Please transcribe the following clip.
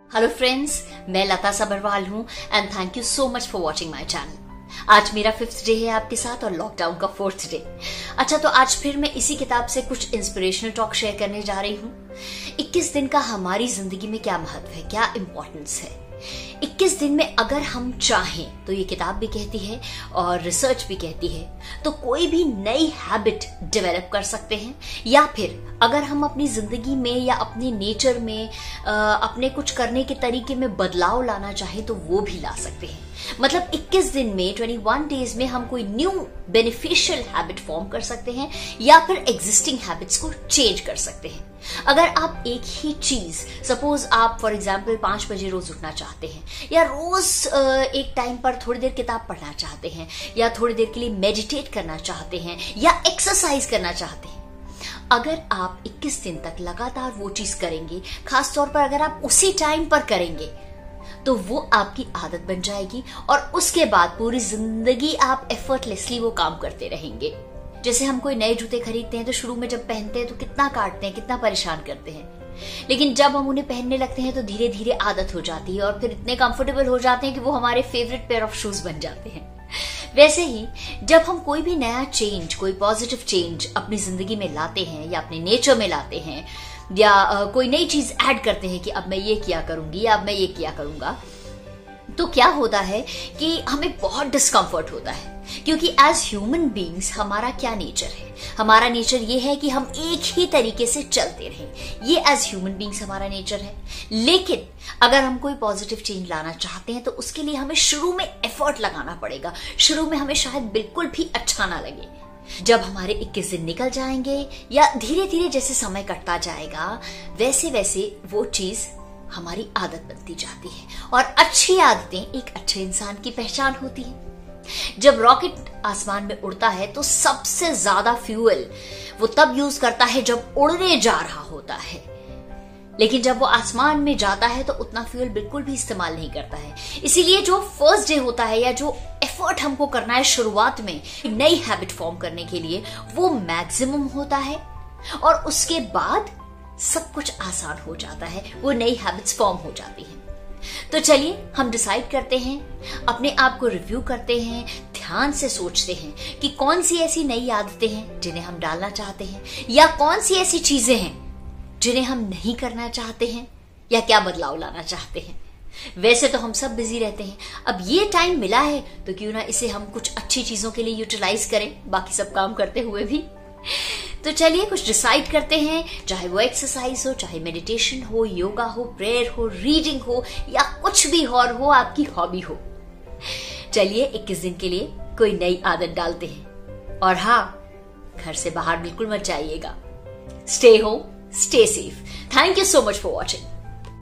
Hello friends, मैं लता सबरवाल हूँ and thank you so much for watching my channel. आज मेरा 5th डे है आपके साथ और लॉकडाउन का 4th डे। अच्छा, तो आज फिर मैं इसी किताब से कुछ इंस्पिरेशनल टॉक शेयर करने जा रही हूँ। 21 दिन का हमारी जिंदगी में क्या महत्व है, क्या इम्पोर्टेंस है। 21 दिन में अगर हम चाहें तो ये किताब भी कहती है और रिसर्च भी कहती है, तो कोई भी नई हैबिट डेवलप कर सकते हैं, या फिर अगर हम अपनी जिंदगी में या अपने नेचर में अपने कुछ करने के तरीके में बदलाव लाना चाहें तो वो भी ला सकते हैं। मतलब 21 दिन में 21 डेज में हम कोई न्यू बेनिफिशियल हैबिट फॉर्म कर सकते हैं या फिर एग्जिस्टिंग हैबिट्स को चेंज कर सकते हैं। अगर आप एक ही चीज, सपोज आप फॉर एग्जाम्पल 5 बजे रोज उठना चाहते हैं, या रोज एक टाइम पर थोड़ी देर किताब पढ़ना चाहते हैं, या थोड़ी देर के लिए मेडिटेट करना चाहते हैं, या एक्सरसाइज करना चाहते हैं, अगर आप 21 दिन तक लगातार वो चीज करेंगे, खासतौर पर अगर आप उसी टाइम पर करेंगे, तो वो आपकी आदत बन जाएगी और उसके बाद पूरी जिंदगी आप एफर्टलेसली वो काम करते रहेंगे। जैसे हम कोई नए जूते खरीदते हैं तो शुरू में जब पहनते हैं तो कितना काटते हैं, कितना परेशान करते हैं, लेकिन जब हम उन्हें पहनने लगते हैं तो धीरे धीरे आदत हो जाती है और फिर इतने कंफर्टेबल हो जाते हैं कि वो हमारे फेवरेट पेयर ऑफ शूज बन जाते हैं। वैसे ही जब हम कोई भी नया चेंज, कोई पॉजिटिव चेंज अपनी जिंदगी में लाते हैं या अपने नेचर में लाते हैं, या कोई नई चीज ऐड करते हैं कि अब मैं ये किया करूंगी या अब मैं ये किया करूंगा, तो क्या होता है कि हमें बहुत डिस्कम्फर्ट होता है। क्योंकि एज ह्यूमन बींग्स हमारा क्या नेचर है, हमारा नेचर ये है कि हम एक ही तरीके से चलते रहें। ये एज ह्यूमन बींग्स हमारा नेचर है। लेकिन अगर हम कोई पॉजिटिव चेंज लाना चाहते हैं तो उसके लिए हमें शुरू में एफर्ट लगाना पड़ेगा। शुरू में हमें शायद बिल्कुल भी अच्छा ना लगे। जब हमारे 21 दिन निकल जाएंगे या धीरे धीरे जैसे समय कटता जाएगा, वैसे वैसे वो चीज हमारी आदत बनती जाती है। और अच्छी आदतें एक अच्छे इंसान की पहचान होती है। जब रॉकेट आसमान में उड़ता है तो सबसे ज्यादा फ्यूल वो तब यूज करता है जब उड़ने जा रहा होता है, लेकिन जब वो आसमान में जाता है तो उतना फ्यूल बिल्कुल भी इस्तेमाल नहीं करता है। इसीलिए जो फर्स्ट डे होता है या जो एफर्ट हमको करना है शुरुआत में नई हैबिट फॉर्म करने के लिए, वो मैक्सिमम होता है और उसके बाद सब कुछ आसान हो जाता है, वो नई हैबिट्स फॉर्म हो जाती हैं। तो चलिए हम डिसाइड करते हैं, अपने आप को रिव्यू करते हैं, ध्यान से सोचते हैं कि कौन सी ऐसी नई आदतें हैं जिन्हें हम डालना चाहते हैं, या कौन सी ऐसी चीजें हैं जिन्हें हम नहीं करना चाहते हैं, या क्या बदलाव लाना चाहते हैं। वैसे तो हम सब बिजी रहते हैं, अब ये टाइम मिला है तो क्यों ना इसे हम कुछ अच्छी चीजों के लिए यूटिलाइज करें, बाकी सब काम करते हुए भी। तो चलिए कुछ डिसाइड करते हैं, चाहे वो एक्सरसाइज हो, चाहे मेडिटेशन हो, योगा हो, प्रेयर हो, रीडिंग हो, या कुछ भी और हो, आपकी हॉबी हो। चलिए 21 दिन के लिए कोई नई आदत डालते हैं। और हाँ, घर से बाहर बिल्कुल मत जाइएगा। Stay home, stay safe. Thank you so much for watching.